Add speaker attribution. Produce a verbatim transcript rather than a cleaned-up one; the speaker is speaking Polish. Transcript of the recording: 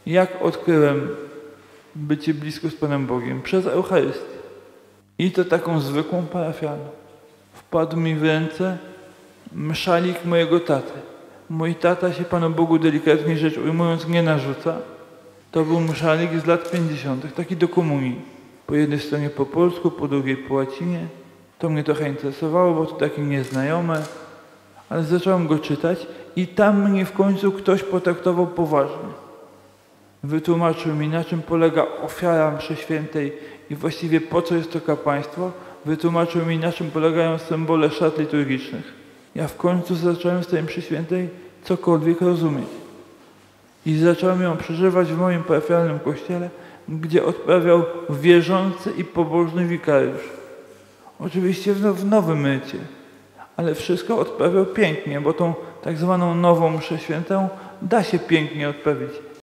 Speaker 1: Jak odkryłem bycie blisko z Panem Bogiem? Przez Eucharystię. I to taką zwykłą parafialną. Wpadł mi w ręce mszalik mojego taty. Mój tata się Panu Bogu, delikatnie rzecz ujmując, nie narzuca. To był mszalik z lat pięćdziesiątych, taki do komunii. Po jednej stronie po polsku, po drugiej po łacinie. To mnie trochę interesowało, bo to takie nieznajome. Ale zacząłem go czytać i tam mnie w końcu ktoś potraktował poważnie. Wytłumaczył mi, na czym polega ofiara mszy świętej i właściwie po co jest to kapłaństwo. Wytłumaczył mi, na czym polegają symbole szat liturgicznych. Ja w końcu zacząłem z tej mszy świętej cokolwiek rozumieć. I zacząłem ją przeżywać w moim parafialnym kościele, gdzie odprawiał wierzący i pobożny wikariusz. Oczywiście w, w nowym mycie, ale wszystko odprawiał pięknie, bo tą tak zwaną nową mszę świętą da się pięknie odprawić.